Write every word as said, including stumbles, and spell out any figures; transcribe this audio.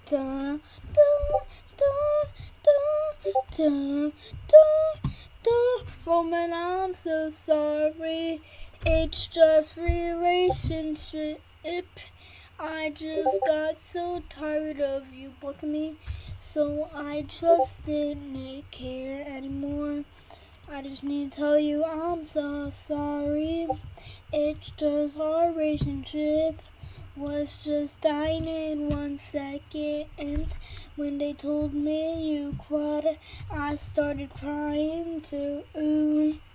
Da, da, da, da, da, da, da. Woman, I'm so sorry. It's just relationship. I just got so tired of you blocking me, so I just didn't care anymore. I just need to tell you I'm so sorry. It's just our relationship was just dying in one second, and when they told me you cried, I started crying too.